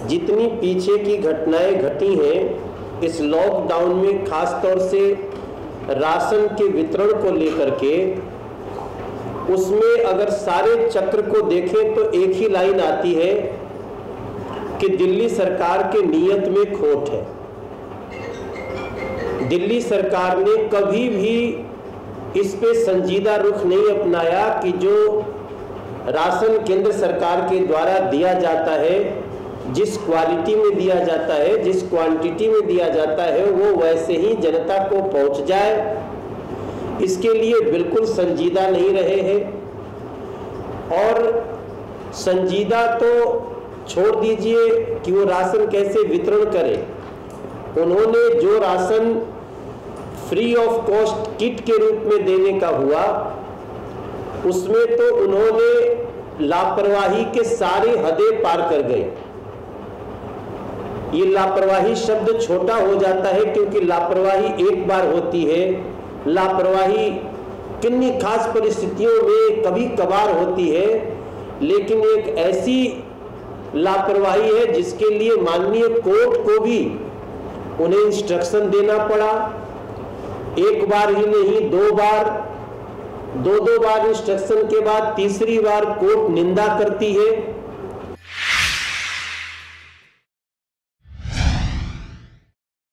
जितनी पीछे की घटनाएं घटी हैं इस लॉकडाउन में, खास तौर से राशन के वितरण को लेकर के, उसमें अगर सारे चक्र को देखें तो एक ही लाइन आती है कि दिल्ली सरकार के नीयत में खोट है। दिल्ली सरकार ने कभी भी इस पे संजीदा रुख नहीं अपनाया कि जो राशन केंद्र सरकार के द्वारा दिया जाता है, जिस क्वालिटी में दिया जाता है, जिस क्वांटिटी में दिया जाता है, वो वैसे ही जनता को पहुंच जाए, इसके लिए बिल्कुल संजीदा नहीं रहे हैं। और संजीदा तो छोड़ दीजिए कि वो राशन कैसे वितरण करें, उन्होंने जो ration free of cost kit के रूप में देने का हुआ, उसमें तो उन्होंने लापरवाही के सारे हदें पार कर गए। ये लापरवाही शब्द छोटा हो जाता है क्योंकि लापरवाही एक बार होती है, लापरवाही किन्हीं खास परिस्थितियों में कभी कभार होती है, लेकिन एक ऐसी लापरवाही है जिसके लिए माननीय कोर्ट को भी उन्हें इंस्ट्रक्शन देना पड़ा। एक बार ही नहीं, दो बार इंस्ट्रक्शन के बाद तीसरी बार कोर्ट निंदा करती है